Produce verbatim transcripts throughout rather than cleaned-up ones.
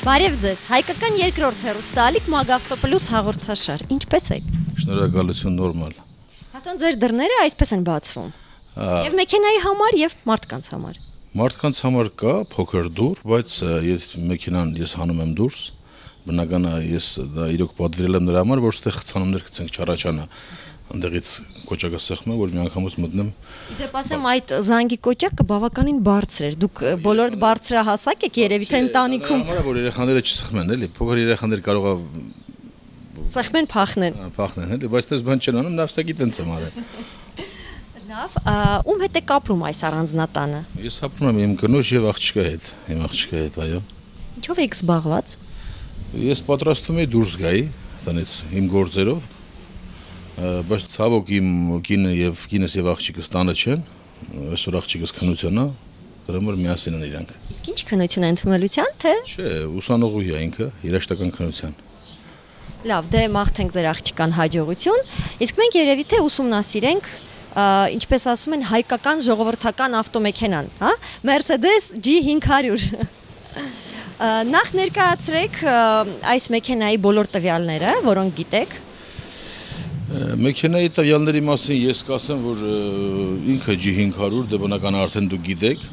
Բարև ձեզ, հայկական երկրորդ հեռուստաալիք Մագավտոպլյուս հաղորդաշար, ինչպես եք։ Շնորհակալություն, նորմալ։ Հասուն ձեր դռները այսպես են բացվում։ Եվ մեքենայի համար եւ մարդկանց համար։ Մարդկանց համար կա փոքր դուռ, բայց ես մեքենան ես հանում եմ դուրս։ Բնական է ես դա իրոք պատվիրել եմ նրա համար, որ ստեղ ցանումներ գցենք չառաջանա։ Այնտեղից կոճակը սեղմը, որ մի անգամից մտնեմ։ Դեպ ասեմ այդ զանգի կոճակը բավականին բարձր էր։ Դուք բոլորդ բարձրահասակ եք երևի թե ընտանիքում։ Համար որ երեխաները չսխմեն, էլի, փոքր երեխաներ կարող է սխմեն փախնեն։ Փախնեն, էլի, բայց դες բան չեն անում, նավսակի տենց եմ արել։ Լավ, ում հետ եք ապրում այս առանձնատանը։ Ես ապրում եմ իմ կնոջ եւ աղջկա հետ, իմ աղջկա հետ, այո։ Ինչով եք զբաղված։ Ես պատրաստվում եմ դուրս գայի, տնից իմ գործերով, բայց ցավոք իմ կինը եւ կինս եւ աղջիկս տանը չեն, այսօր աղջիկս քննության է, դրա համար միասին են իրանք։ Իսկ ինչ քննություն են ընդունելության, թե։ Չէ, ուսանողուհի է ինքը, երաշտական քննության։ Լավ, դե մաղթենք ձեր աղջկան հաջողություն, իսկ մենք երևի թե ուսումնասիրենք, ինչպես ասում են, հայկական ժողովրդական ավտոմեքենան, հա, Mercedes G five hundred։ Նախ ներկայացրեք այս մեքենայի բոլոր տվյալները, որոնք գիտեք։ Մեքենայի տվյալների մասին ես կասեմ, որ ինքը G five hundred դե բնական արդեն դուք գիտեք,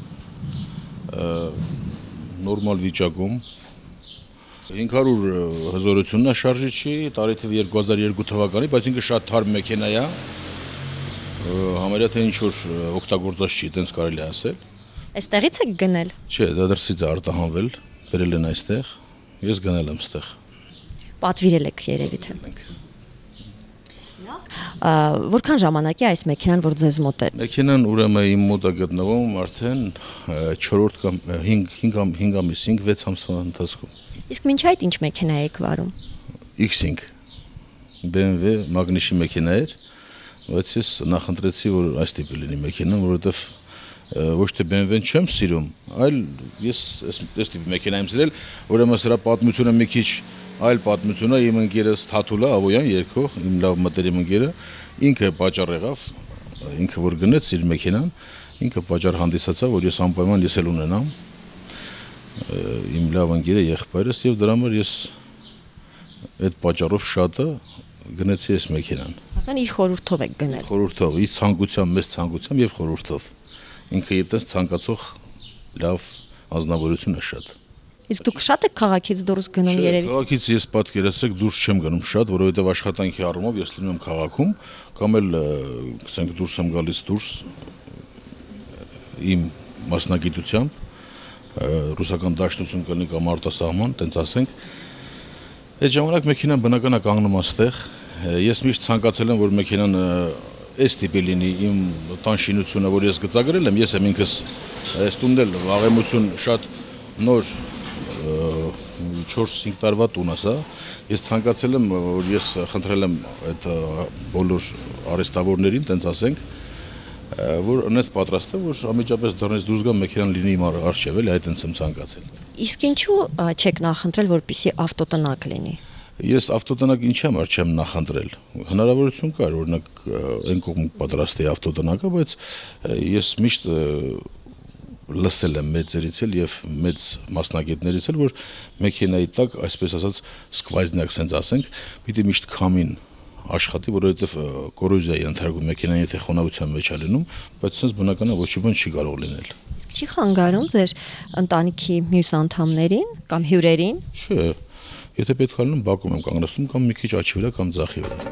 նորմալ վիճակում, five hundred հզորությունն է շարժիչի, տարեթիվ two thousand two թվականի, բայց ինքը շատ թարմ մեքենա է, համարյա թե ինչ-որ օգտագործած չի, տենց կարելի է ասել։ Այստեղից եք գնել։ Չէ, դա դրսից է արտահանվել, բերել են այստեղ, ես գնել եմ ստեղ։ Պատվիրել եք երևի թե։ Որքան ժամանակ է այս մեքենան, որ ձեզ մոտ է։ Մեքենան ուրեմն իմ մոտ է գտնվում արդեն չորրորդ կամ five ամիս, five-six ամսվա ընթացքում։ Իսկ մինչ այդ ինչ մեքենա եք վարում։ X five B M W Magnus-ի մեքենա էր, բայց ես նախընտրեցի, որ այս տիպի լինի մեքենան, որովհետև ոչ թե B M W-ն չեմ սիրում, այլ ես այս տիպի մեքենա եմ սիրել, ուրեմն սրա պատմությունը մի քիչ այլ պատմություն է, իմ ընկերս Թաթուլը Ավոյան երկող, իմ լավ մտերիմ ընկերը, ինքը պատճառ եղավ, ինքը որ գնեց իր մեքենան, ինքը պատճառ հանդիսացավ, որ ես անպայման ես էլ ունենամ, իմ լավ ընկերը եղբայրս եւ դրա համար ես այդ պատճառով շատը գնեցի այս մեքենան։ Ասեն իր խորհրդով եք գնել։ Խորհրդով, իր ցանկությամբ, մեծ ցանկությամբ եւ խորհրդով։ Ինքը այդպես ցանկացող լավ անձնավորություն է շատ։ Իսկ դուք շատ եք քաղաքից դուրս գնում երևի։ Քաղաքից ես պատկերացրեք դուրս չեմ գնում շատ, որովհետև աշխատանքի առումով ես լինում եմ քաղաքում, կամ էլ ասենք դուրս եմ գալիս դուրս իմ մասնագիտությամբ, ռուսական դաշնություն կլինի կամ արտասահման, տենց ասենք։ Այդ ժամանակ մեքենան բնական է կանգնում աստեղ։ Ես միշտ ցանկացել եմ, որ մեքենան այս տիպի լինի, իմ տան շինությունը, որ ես գծագրել եմ, ես եմ ինքս այս տունն էլ վաղեմություն շատ նոր four-five տարվա տուն է սա։ Ես ցանկացել եմ, որ ես խնդրել եմ այդ բոլոր արհեստավորներին, տենց ասենք, որ ունես պատրաստ է, որ ամիջապես դռնից դուրս գամ մեքենան լինի իմ առջև, էլի այդ տենց եմ ցանկացել։ Իսկ ինչու չեք նախընտրել, որպեսզի ավտոտնակ լինի։ Ես ավտոտնակ ինչի համար չեմ նախընտրել։ Հնարավորություն կար, օրինակ այն կողմ պատրաստ է ավտոտնակը, բայց ես միշտ լսել եմ մեծերից էլ եւ մեծ մասնագետներից էլ, որ մեքենայի տակ, այսպես ասած, սկվազնյակ sense ասենք, պիտի միշտ քամին աշխատի, որովհետեւ կորոզիա է ենթարկում մեքենան, եթե խոնավության մեջ է լինում, բայց sense բնական է ոչ մի բան չի կարող լինել։ Իսկ չի խանգարում ձեր ընտանիքի մյուս անդամներին կամ հյուրերին։ Չէ, եթե պետք է լինում, բակում եմ կանգնեցնում կամ մի քիչ աչի վրա կամ ձախի վրա։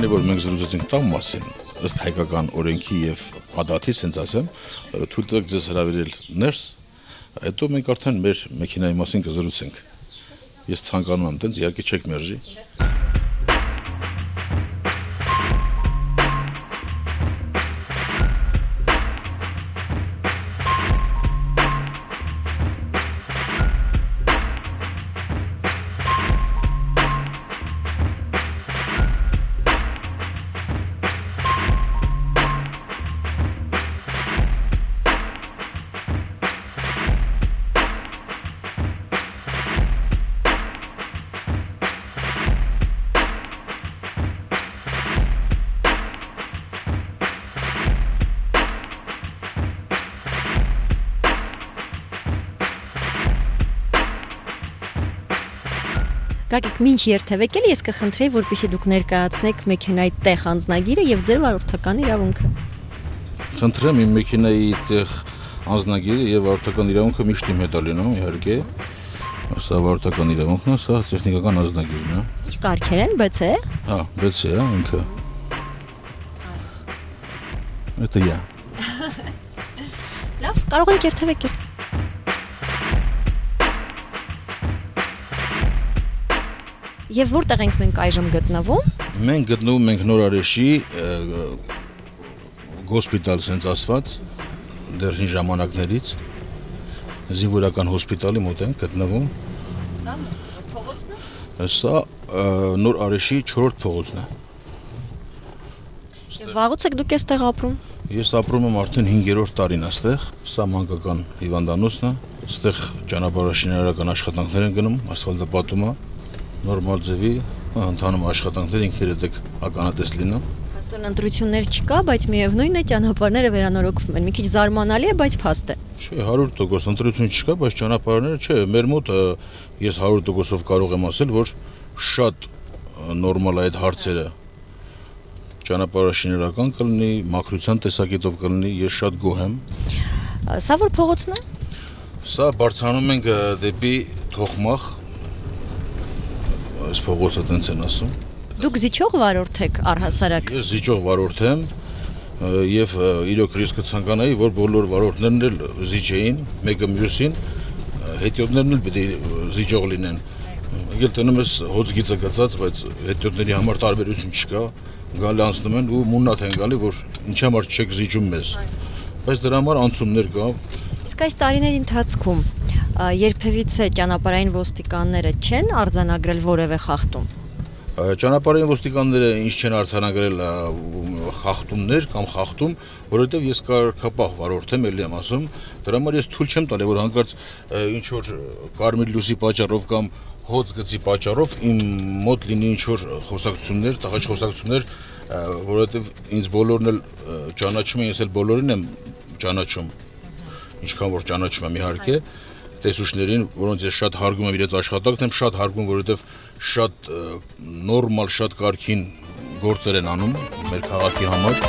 քանի որ մենք զրուցեցինք տան մասին, ըստ հայկական օրենքի եւ ադաթի, ասենց ասեմ, թույլ տվեք ձեզ հրավիրել ներս, հետո մենք արդեն մեր մեքենայի մասին կզրուցենք։ Ես ցանկանում եմ տենց, իհարկե չեք մերժի։ Գագիկ, մինչ երթևեք էլ ես կխնդրեի, որպեսզի դուք ներկայացնեք մեքենայի տեղ անձնագիրը եւ ձեր վարորդական իրավունքը։ Խնդրեմ իմ մեքենայի տեղ անձնագիրը եւ վարորդական իրավունքը միշտ իմ հետ է լինում, իհարկե։ Սա վարորդական իրավունքն է, սա տեխնիկական անձնագիրն է։ Ինչ կարգեր են, B C? Հա, B C է ինքը։ Это я։ Լավ, կարող ենք երթևեք էլ։ Եվ որտեղ ենք մենք այժմ գտնվում։ Մենք գտնվում ենք Նորարեշի հոսպիտալ, ասենց ասված, դեռ ժամանակներից, զինվորական հոսպիտալի մոտ ենք գտնվում։ Սա փողոցն է։ Սա Նորարեշի չորրորդ փողոցն է։ Եվ վաղուց եք դուք այստեղ ապրում։ Ես ապրում եմ արդեն հինգերորդ տարին այստեղ, սա մանկական հիվանդանոցն է, այստեղ ճանապարհաշինարարական աշխատանքներ են գնում, ասֆալտապատումը, նորմալ ձևի, ընդհանուր աշխատանքներ ինքներդ եք ականատես լինում։ Փաստորեն ընտրություններ չկա, բայց միևնույն է ճանապարհները վերանորոգվում են։ Մի քիչ զարմանալի է, բայց փաստ է։ Չէ, հարյուր տոկոս ընտրություն չկա, բայց ճանապարհները չէ, մեր մոտ ես հարյուր տոկոսով կարող եմ ասել, որ շատ նորմալ է այդ հարցերը։ Ճանապարհաշինարարական կլինի, մաքրության տեսակետով կլինի, ես շատ գոհ եմ։ Սա որ փողոցն է։ Սա բարձրանում ենք դեպի Թոխմախ, այս փողոցը տենց են ասում։ Դուք զիջող վարորդ եք առհասարակ։ Ես զիջող վարորդ եմ եւ իրոք ես կցանկանայի, որ բոլոր վարորդներն էլ զիջեին, մեկը մյուսին, հետիոտներն էլ պետք է զիջող լինեն։ Եկել տնում ես հոծգիծը գծած, բայց հետիոտների համար տարբերություն չկա, գալի անցնում են ու մուննաթ են գալի, որ ինչ համար չեք զիջում մեզ։ Բայց դրա համար անցումներ կա։ Իսկ այս տարիների ընթացքում երբևիցե ճանապարհային ոստիկանները չեն արձանագրել որևէ խախտում։ Ճանապարհային ոստիկանները ինչ չեն արձանագրել խախտումներ կամ խախտում, որովհետև ես կարգապահ վարորդ եմ, ելի եմ ասում, դրա համար ես թույլ չեմ տալի, որ հանկարծ ինչ որ կարմիր լույսի պատճառով կամ հոծ գծի պատճառով իմ մոտ լինի ինչ որ խոսակցություններ, տղաչ խոսակցություններ, որովհետև ինձ բոլորն էլ ճանաչում են, ես էլ բոլորին եմ ճանաչում, ինչքան որ ճանաչում եմ իհարկե, տեսուչներին, որոնց ես շատ հարգում եմ իրենց աշխատանքն եմ շատ հարգում, որովհետև շատ նորմալ, շատ կարգին գործեր են անում մեր քաղաքի համար։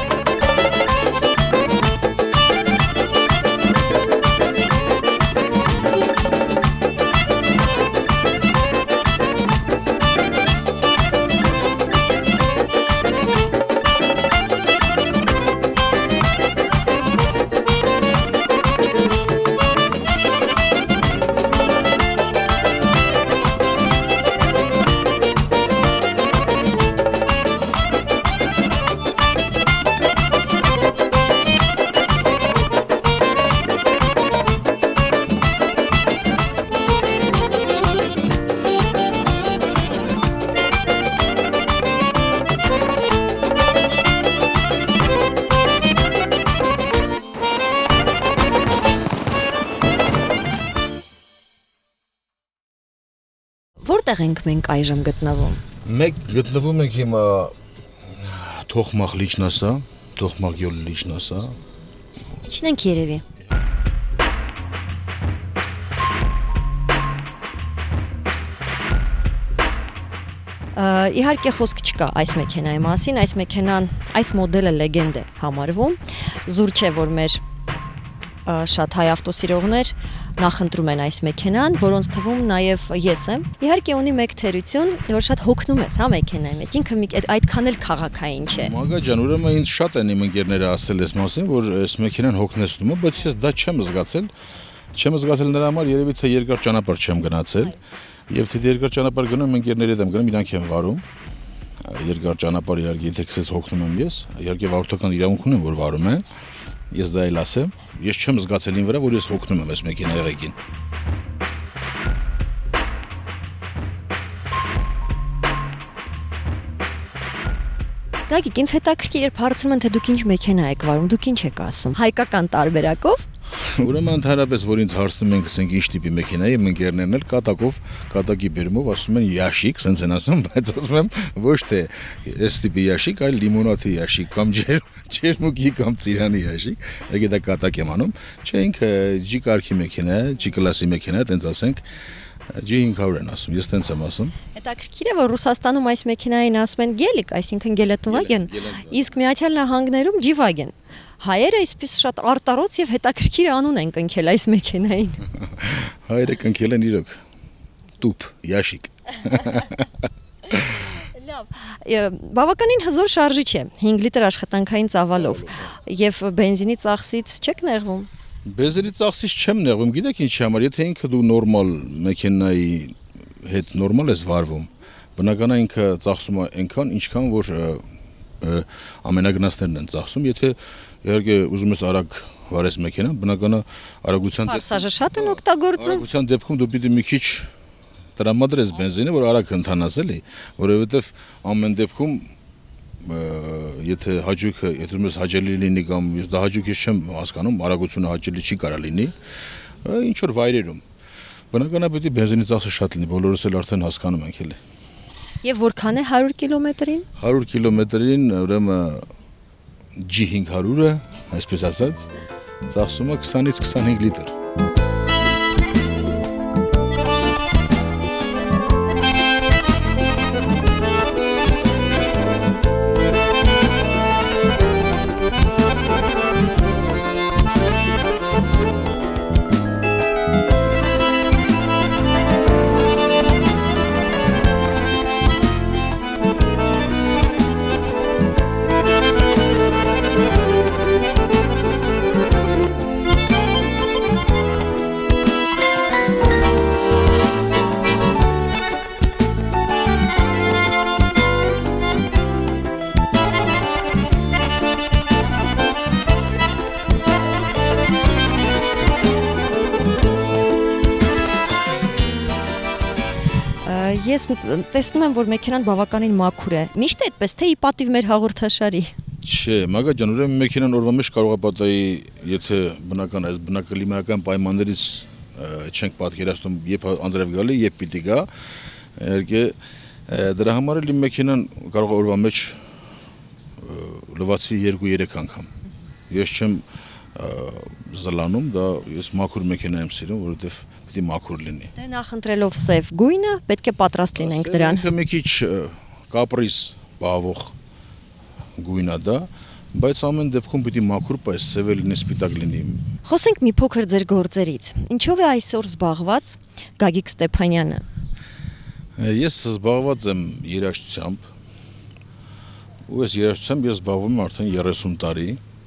Որտեղ ենք մենք այժմ գտնվում։ Մենք գտնվում ենք հիմա Թոխմախ լիճնասա, Թոխմախ յոլ լիճնասա։ Իջնենք երևի։ Իհարկե խոսք չկա այս մեքենայի մասին, այս մեքենան, այս մոդելը լեգենդ է համարվում։ Զուր չէ, որ մեր շատ հայ ավտոսիրողներ նախընտրում են այս մեքենան, որոնց թվում նաև ես եմ։ Իհարկե ունի մեկ թերություն, որ շատ հոգնում ես, հա, մեքենայի մեջ։ Ինքը այդքան էլ քաղաքային չէ։ Մագա ջան, ուրեմն ինձ շատ են իմ ընկերները ասել այս մասին, որ այս մեքենան հոգնեցնում է, բայց ես դա չեմ զգացել։ Չեմ զգացել նրա համար, երևի թե երկար ճանապարհ չեմ գնացել։ Եվ թե երկար ճանապարհ գնում ընկերների հետ եմ գնում, իրանք են վարում։ Երկար ճանապարհ իհարկե եթե քսես հոգնում եմ ես, իհարկե վարորդական իրավունք ունեմ, որ վարում եմ։ Ես դա էլ ասեմ, ես չեմ զգացել ին վրա, որ ես հոգնում եմ այս մեքենայի ղեկին։ Գագիկ, ինձ հետաքրքիր երբ հարցնում են, թե դուք ինչ մեքենա եք վարում, դուք ինչ եք ասում։ Հայկական տարբերակով։ Ուրեմն ընդհանրապես որ ինձ հարցնում են, ասենք ինչ տիպի մեքենա է, իմ ընկերներն էլ կատակով, կատակի բերումով ասում են Յաշիկ, սենց են ասում, բայց ասում եմ ոչ թե այս տիպի Յաշիկ, այլ լիմոնադի Յաշիկ կամ ջերմուկի կամ ծիրանի Յաշիկ, եկե դա կատակ եմ անում։ Չէ, ինքը G կարգի մեքենա է, G կլասի մեքենա է, տենց ասենք G five hundred են ասում, ես տենց եմ ասում։ Հետաքրքիր է, որ Ռուսաստանում այս մեքենային ասում են Գելիկ, այսինքն գելետովագեն, իսկ Միացյալ Նահանգներում G-Wagen։ Հայերը այսպես շատ արտարոց եւ հետաքրքիր անուն են կնքել այս մեքենային։ Հայերը կնքել են իրոք տուփ, Յաշիկ։ Լավ, բավականին հզոր շարժիչ է, հինգ լիտր աշխատանքային ծավալով եւ բենզինի ծախսից չեք նեղվում։ Բենզինի ծախսից չեմ նեղվում, գիտեք ինչի համար, եթե ինքը դու նորմալ մեքենայի հետ նորմալ ես վարվում, բնականաբար ինքը ծախսում է այնքան, ինչքան որ ամենագնացներն են ծախսում, եթե իհարկե ուզում ես արագ վարես մեքենան, բնականաբար արագության դեպքում շատ են օգտագործում։ Արագության դեպքում դու պիտի մի քիչ տրամադրես բենզինը, որ արագ ընթանաս էլի, որովհետև ամեն դեպքում եթե հաճույքը, եթե ուզում ես հաճելի լինի կամ դա հաճույք ես չեմ հասկանում, արագությունը հաճելի չի կարա լինի, ինչ որ վայրերում։ Բնականաբար պիտի բենզինի ծախսը շատ լինի, բոլորս էլ արդեն հասկանում ենք էլի։ Եվ որքան է հարյուր կիլոմետրին։ հարյուր կիլոմետրին ուրեմն G five hundred-ը, այսպես ասած, ծախսում է քսանից քսանհինգ լիտր։ Ես տեսնում եմ, որ մեքենան բավականին մաքուր է։ Միշտ է այդպես, թե ի պատիվ մեր հաղորդաշարի։ Չէ, Մագա ջան, ուրեմն մեքենան օրվա մեջ կարող է պատահի, եթե բնական այս բնակլիմայական պայմաններից չենք պատկերացնում, երբ անձրև գալի, երբ պիտի գա, իհարկե դրա համար էլ իմ մեքենան կարող է օրվա մեջ լվացվի երկու-երեք անգամ։ Ես չեմ զլանում, դա ես մաքուր մեքենա եմ սիրում, որովհետև պիտի մաքուր լինի։ Դե նախընտրելով սև գույնը, պետք է պատրաստ լինենք դրան։ Ինքը մի քիչ կապրիզ բաղվող գույն է դա, բայց ամեն դեպքում պիտի մաքուր պես սևը լինի, սպիտակ լինի։ Խոսենք մի փոքր ձեր գործերից։ Ինչով է այսօր զբաղված Գագիկ Ստեփանյանը։ Ես զբաղված եմ երաժշտությամբ։ Ու ես երաժշտությամբ ես զբաղվում եմ արդեն երեսուն տարի։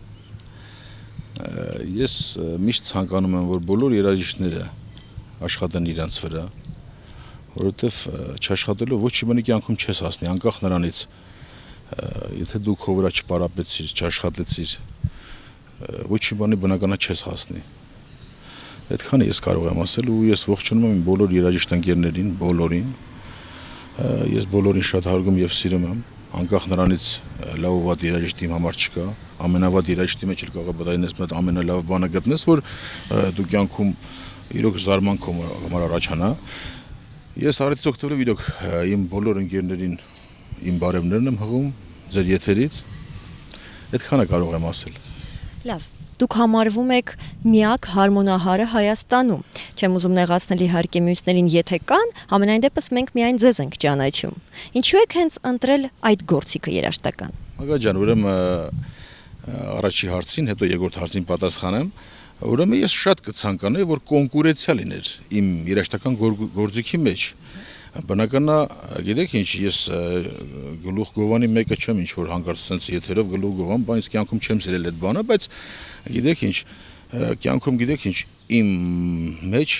Ես միշտ ցանկանում եմ, որ բոլոր երաժիշտները աշխատեն իրենց վրա, որովհետև չաշխատելով ոչ մի բանի կյանքում չես հասնի, անկախ նրանից, եթե դու քո վրա չպարապեցիր, չաշխատեցիր, ոչ մի բանի բնականաբար չես հասնի։ Այդքանը ես կարող եմ ասել ու ես ողջունում եմ բոլոր երաժիշտ ընկերներին, բոլորին։ Ես բոլորին շատ հարգում եւ սիրում եմ, անկախ նրանից լավ ու վատ երաժիշտ իմ համար չկա, ամենավատ երաժիշտի մեջ էլ կարող է բդայնես մեծ ամենալավ բանը գտնես, որ դու կյանքում իրոք զարմանք համար առաջանա։ Ես արդյոք օգտվելով իրոք իմ բոլոր ընկերներին իմ բարևներն եմ հղում ձեր եթերից, այդքանը կարող եմ ասել։ Լավ, դուք համարվում եք միակ հարմոնահարը Հայաստանում։ Չեմ ուզում նեղացնել իհարկե մյուսներին, եթե կան, համենայն դեպս մենք միայն ձեզ ենք ճանաչում։ Ինչու եք հենց ընտրել այդ գործիքը երաժշտական։ Մագա ջան, ուրեմն առաջի հարցին, հետո երկրորդ հարցին պատասխանեմ։ Ուրեմն ես շատ կցանկանայի, որ կոնկուրենցիա լիներ իմ երաժշտական գործիքի մեջ։ Բնական է, գիտեք ինչ, ես գլուխ գովանի մեկը չեմ ինչ որ հանկարծ sense եթերով գլուխ գովամ, բայց կյանքում չեմ սիրել այդ բանը, բայց գիտեք ինչ, կյանքում գիտեք ինչ, իմ մեջ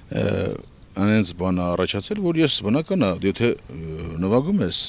այնց բան առաջացել, որ ես բնական է, եթե նվագում ես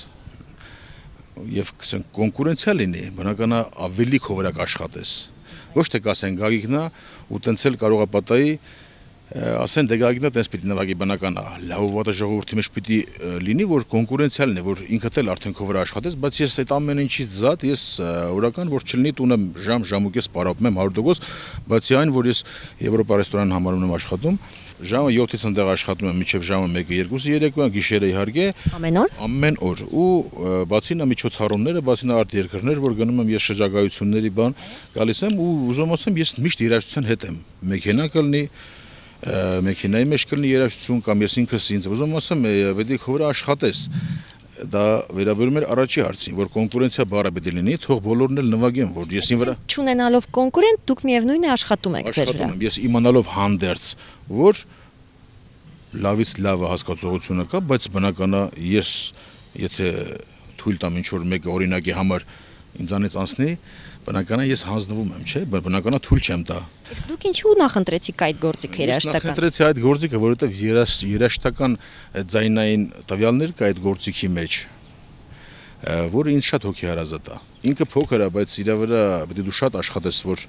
եւ կսենք կոնկուրենցիա լինի, բնական է ավելի քո վրա աշխատես։ Ոչ թե կասեն Գագիկնա ու տենց էլ կարող է պատահի ասեն դե Գագիկնա տենց պիտի նվագի բնական է լավ վատը ժողովրդի մեջ պիտի լինի որ կոնկուրենցիա լինի որ ինքդ էլ արդեն քո վրա աշխատես բայց ես այդ ամեն ինչից զատ ես օրական որ չլինի տունը ժամ ժամուկես պարապում եմ հարյուր տոկոս բացի այն որ ես Եվրոպա ռեստորան համարում եմ աշխատում ժամը յոթից ընդեղ աշխատում եմ մինչև ժամը մեկը երկուսը երեկոյան գիշերը իհարկե ամեն օր ամեն օր ու բացի նա միջոցառումները բացի նա արտ երկրներ որ գնում եմ ես շրջագայությունների բան գալիս եմ ու ուզում ասեմ ես միշտ երաժշտության հետ եմ մեքենա կլինի մեքենայի մեջ կլինի երաժշտություն կամ ես ինքս ինձ ուզում ասեմ պետք է քո վրա աշխատես դա վերաբերում է առաջի հարցին որ կոնկուրենցիա բառը պետք է լինի թող բոլորն էլ նվագեն որ ես ին վրա չունենալով կոնկուրենտ դուք միևնույն է աշխատում եք ձեր վրա ես իմանալով հանդերձ որ լավից լավը հասկացողությունը կա բայց բնական է ես եթե թույլ տամ ինչ որ մեկը օրինակի համար ինձանից անցնի բնական է ես հանձնվում եմ չէ բնական է թույլ չեմ տա իսկ դուք ինչու նախընտրեցիք այդ գործիքը երաժշտական ես նախընտրեցի այդ գործիքը որովհետև երաժշտական ձայնային տվյալներ կա այդ գործիքի մեջ որը ինձ շատ հոգեհարազատ է ինքը փոքր է բայց իր վրա պետք է դու շատ աշխատես որ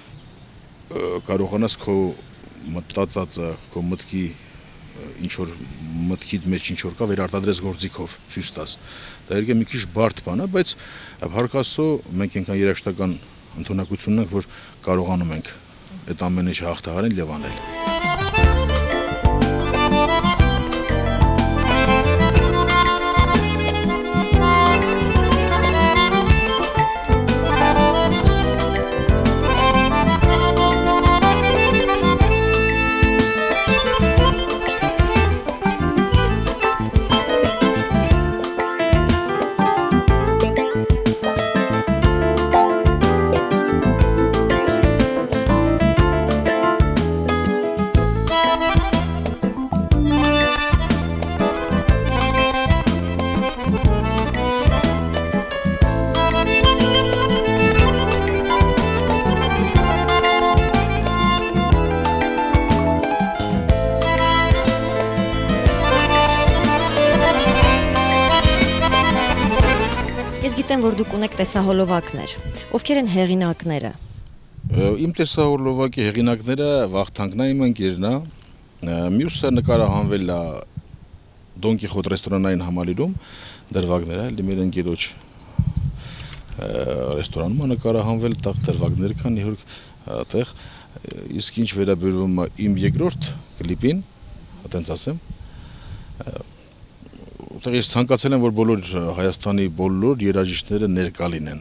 կարողանաս քո մտածածը քո մտքի ինչ որ մտքիդ մեջ ինչ որ կա վերարտադրես գործիքով ցույց տաս դա երկե մի քիչ բարդ բան է բայց հարկասո մենք այնքան երաժշտական ընդունակություն ունենք որ կարողանում ենք այդ ամեն ինչը հաղթահարել եւ անել որ դուք ունեք տեսահոլովակներ ովքեր են հեղինակները իմ տեսահոլովակի հեղինակները Վախթանգն է իմ ընկերն է մյուսը նկարահանվել է Դոն Կիխոտ ռեստորանային համալիրում դրվագներ է մեր ընկերոջ ռեստորանում նկարահանվել տեղ դրվագներ կան իհորք տեղ իսկ ինչ վերաբերում է իմ երկրորդ կլիպին այտենց ասեմ Ուտեղ ես ցանկացել եմ որ բոլոր Հայաստանի բոլոր երաժիշտները ներկա լինեն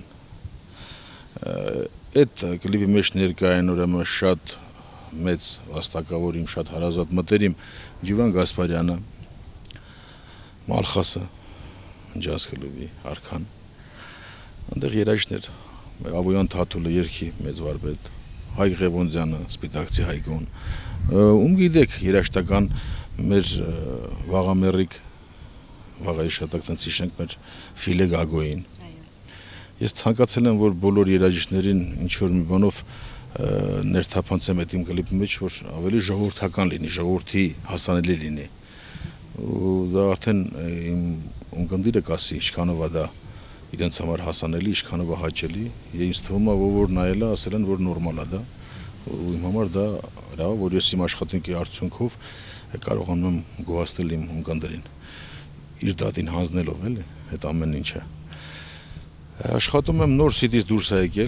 այդ կլիպի մեջ ներկա են ուրեմն շատ մեծ վաստակավոր իմ շատ հարազատ մտերիմ Ջիվան Գասպարյանը Մալխասը ջազ կլուբի արքան այնտեղ երաժիշտներ Ավոյան Թաթուլը երգի մեծ վարպետ Հայկ Ղևոնդյանը Սպիտակցի Հայկոն ում գիտեք երաժշտական մեր Վաղամերիկ Վաղայի շատակ տենց իշենք մեր Ֆիլե Գագոին Ես ցանկացել եմ որ բոլոր երաժիշտներին ինչ որ մի բանով ներթափանցեմ այդ իմ կլիպի մեջ որ ավելի ժողովրդական լինի, ժողովրդի հասանելի լինի ու դա արդեն իմ ունկնդիրը կասի ինչքանով է դա իրենց համար հասանելի, ինչքանով է հաճելի եւ ինձ թվում է որ նայելը ասել են որ նորմալ է դա ու իմ համար դա լավ որ ես իմ աշխատանքի արդյունքով կարողանում եմ գոհացնել իմ ունկնդիրին իր դատին հանձնելով էլի այդ ամեն ինչը աշխատում եմ նոր սիդից դուրս է եկել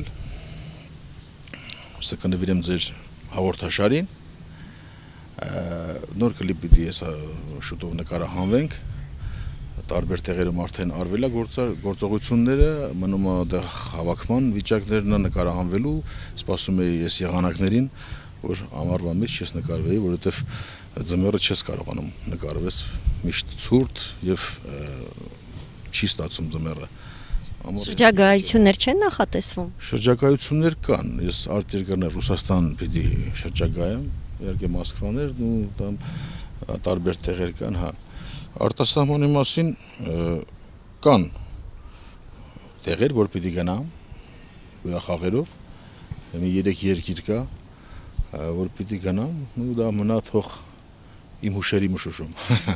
սա կնվիրեմ ձեր հաղորդաշարին նոր կլիպ պիտի ես շուտով նկարահանվենք տարբեր տեղերում արդեն արվել է գործողությունները մնում է դա հավաքման վիճակներն է նկարահանվելու սպասում եմ ես եղանակներին որ ամառվա մեջ ես նկարվեի որովհետև ձմեռը չես կարողանում նկարվես միշտ ցուրտ եւ չի ստացում ձմեռը Շրջագայություններ չեն նախատեսվում։ Շրջագայություններ կան, ես արտերկրներ Ռուսաստան պիտի շրջագայեմ, իհարկե Մոսկվաներն ու там տարբեր տեղեր կան, հա։ Արտասահմանի մասին կան տեղեր, որ պիտի գնամ ուրախաղերով, մի երեք երկիր կա, որ պիտի գնամ, ու դա մնա թող իմ հուշերի մշուշում։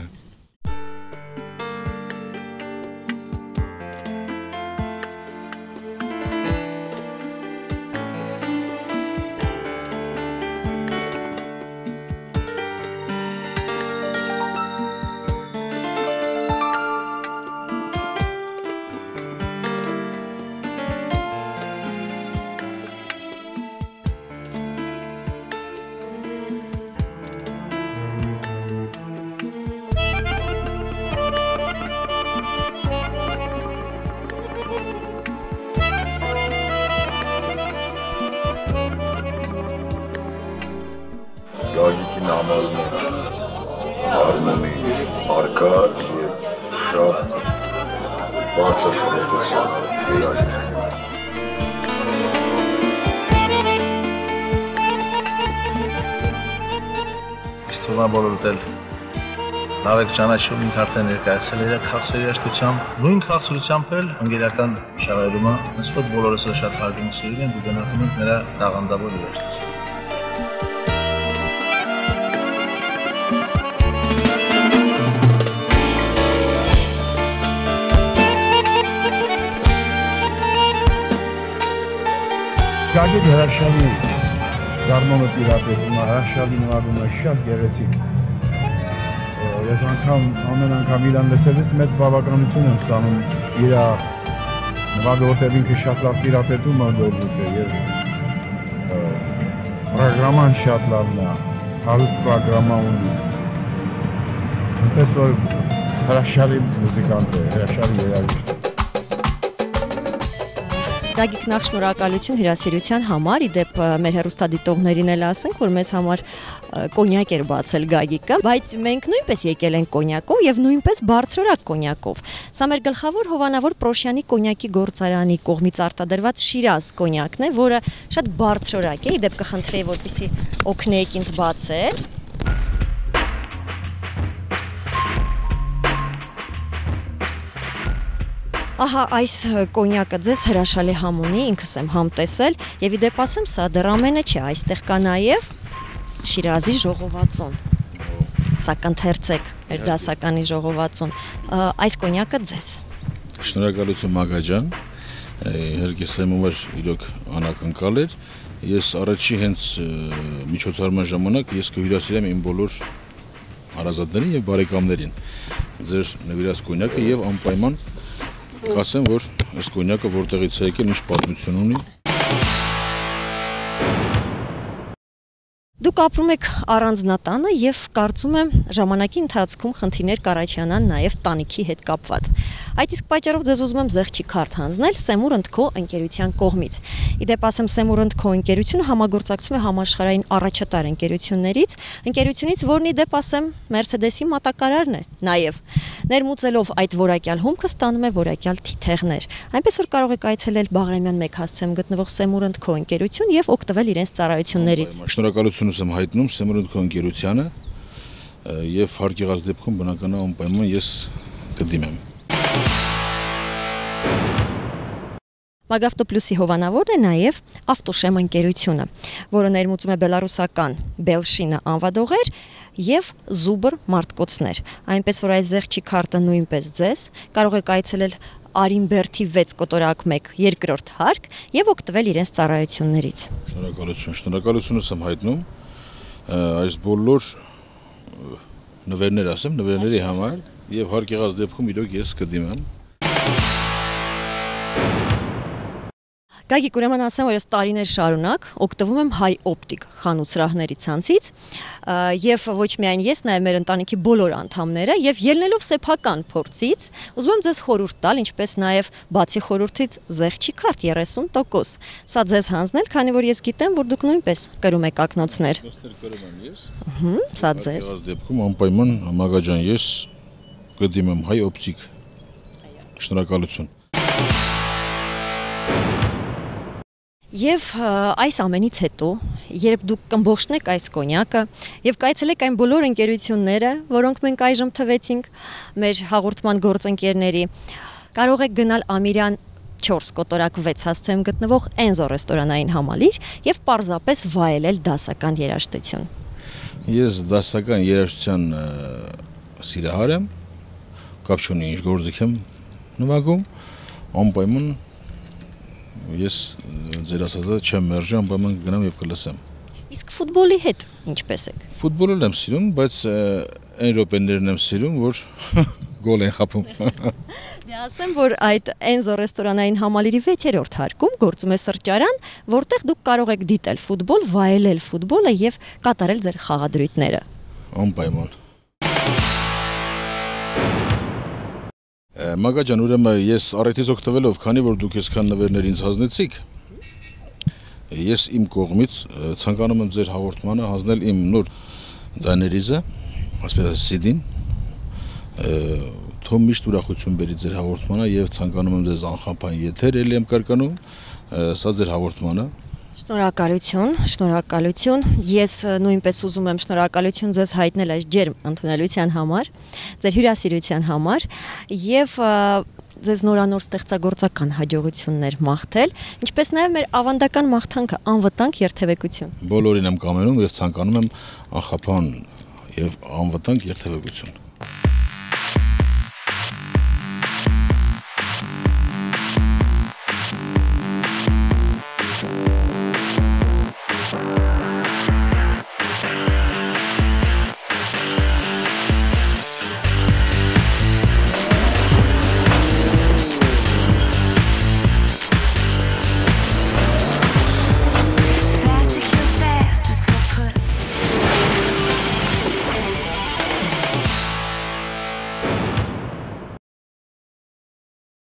Գագիկի նամարում է հարմոնի արկա և շատ բարձր պրոֆեսիոնալ երաժիշտ։ Իսկ թվում է բոլորդ էլ լավ եք ճանաչում, ինք արդեն ներկայացել էր քաղցրի երաժշտությամբ, նույն քաղցրությամբ էլ ընկերական շահերումը, նսպոտ բոլորս էլ շատ հարգում սիրում ենք ու գնահատում ենք նրա տաղանդավոր երաժշտությունը։ Գագիկ հրաշալի գարմոնը տիրապետում է, հրաշալի նվագում է, շատ գեղեցիկ։ Ես անգամ, ամեն անգամ իրան լսելիս մեծ բավականություն եմ ստանում իր նվագը, որտեղ ինքը շատ լավ տիրապետում է դորբուկը և պրոգրաման շատ լավն է, հարուստ պրոգրամա ունի։ Այնպես որ հրաշալի մուզիկանտ է, հրաշալի երաժիշտ է։ Գագիկ, նախ շնորհակալություն հյուրասիրության համար, իդեպ մեր հեռուստադիտողներին էլ ասենք, որ մեզ համար կոնյակ էր բացել Գագիկը, բայց մենք նույնպես եկել ենք կոնյակով եւ նույնպես բարձրորակ կոնյակով։ Սա մեր գլխավոր Հովանավոր Պրոշյանի կոնյակի գործարանի կողմից արտադրված Շիրազ կոնյակն է, որը շատ բարձրորակ է, իդեպ կխնդրեի, որպեսզի օգնեիք ինձ բացել։ Ահա այս կոնյակը ձեզ հրաշալի համ ունի, ինքս եմ համ տեսել եւ իդեպ ասեմ, սա դեռ ամենը չէ, այստեղ կա նաեւ Շիրազի ժողովածուն։ Սա կընթերցեք մեր դասականի ժողովածուն։ Այս կոնյակը ձեզ։ Շնորհակալություն Մագա ջան, իհարկե սա մոմեր իրոք անակնկալ էր։ Ես առաջի հենց միջոցառման ժամանակ ես կհյուրասիրեմ իմ բոլոր հարազատներին եւ բարեկամներին ձեր նվիրած կոնյակը եւ անպայման կասեմ, որ այս կոնյակը որտեղից է եկել, ինչ պատմություն ունի։ Դուք ապրում եք առանձնատանը եւ կարծում եմ ժամանակի ընթացքում խնդիրներ կառաջանան նաեւ տանիքի հետ կապված։ Այդ իսկ պատճառով ձեզ ուզում եմ զեղչի քարտ հանձնել Semur and Co ընկերության կողմից։ Իդեպ ասեմ, Semur and Co ընկերությունը համագործակցում է համաշխարհային առաջատար ընկերություններից, ընկերությունից, որն իդեպ ասեմ Mercedes-ի մատակարարն է նաեւ։ Ներմուծելով այդ որակյալ հումքը ստանում է որակյալ թիթեղներ։ Այնպես որ կարող եք այցելել Բաղրամյան մեկ հասցեում գտնվող Semur and Co ընկերություն եւ օգտվել իրենց ծառայություններից։ Շնորհակալություն եմ հայտնում Semur and Co ընկերությանը եւ հարկ եղած դեպքում բնական է անպայման ես կդիմեմ։ Մագավտոպլյուսի հովանավորն է նաև Ավտոշեմ ընկերությունը, որը ներմուծում է բելարուսական Belshina անվադողեր եւ Zubr մարտկոցներ։ Այնպես որ այս զեղչի քարտը նույնպես ձեզ, կարող եք այցելել Արինբերդի վեց կոտորակ մեկ երկրորդ հարկ եւ օգտվել իրենց ծառայություններից։ Շնորհակալություն, շնորհակալությունս եմ հայտնում այս բոլոր նվերներ ասեմ, նվերների համար եւ հարկ եղած դեպքում իրոք ես կդիմեմ։ Գագիկ, ուրեմն ասեմ, որ ես տարիներ շարունակ օգտվում եմ Հայ օպտիկ խանութ-սրահների ցանցից եւ ոչ միայն ես, նաեւ մեր ընտանիքի բոլոր անդամները եւ ելնելով սեփական փորձից, ուզում եմ ձեզ խորհուրդ տալ, ինչպես նաեւ բացի խորհրդից զեղչի քարտ երեսուն տոկոս։ Սա ձեզ հանձնել, քանի որ ես գիտեմ, որ դուք նույնպես կրում եք ակնոցներ։ Կրում եմ ես։ Ահա, սա ձեզ։ Այս դեպքում անպայման Մագա ջան, ես կդիմեմ Հայ օպտիկ։ Շնորհակալություն։ Եվ այս ամենից հետո, երբ դուք կմբողջնեք այս կոնյակը եւ կայցելեք այն բոլոր ընկերությունները, որոնք մենք այժմ թվեցինք մեր հաղորդման գործընկերների, կարող եք գնալ Ամիրյան չորս կոտորակ վեց հասցեում գտնվող Enzo ռեստորանային համալիր եւ պարզապես վայելել դասական երաժշտություն։ Ես դասական երաժշտության սիրահար եմ, կապ չունի ինչ գործիք եմ նվագում, անպայման ես ձեր ասածը չեմ մերժի, անպայման կգնամ եւ կլսեմ։ Իսկ ֆուտբոլի հետ ինչպես եք։ Ֆուտբոլը եմ սիրում, բայց այն րոպեներն եմ սիրում, որ գոլ են խփում։ Դե ասեմ, որ այդ Enzo ռեստորանային համալիրի վեցերորդ հարկում գործում է սրճարան, որտեղ դուք կարող եք դիտել ֆուտբոլ, վայելել ֆուտբոլը եւ կատարել ձեր խաղադրույթները։ Անպայման։ Մագա ջան, ուրեմն ես առիթից օգտվելով, քանի որ դուք այսքան նվերներ ինձ հանձնեցիք, ես իմ կողմից ցանկանում եմ ձեր հաղորդմանը հանձնել իմ նոր ձայներիզը, ասես սի-դին, թող միշտ ուրախություն բերի ձեր հաղորդմանը եւ ցանկանում եմ ձեզ անխափան եթեր ելի եմ կարկանում, սա ձեր հաղորդմանը։ Շնորհակալություն, շնորհակալություն։ Ես նույնպես ուզում եմ շնորհակալություն ձեզ հայտնել այս ջերմ ընդունելության համար, ձեր հյուրասիրության համար եւ ձեզ նորանոր ստեղծագործական հաջողություններ մաղթել, ինչպես նաեւ մեր ավանդական մաղթանքը անվտանգ երթևեկություն։ Բոլորին եմ կամենում եւ ցանկանում եմ անխափան եւ անվտանգ երթևեկություն։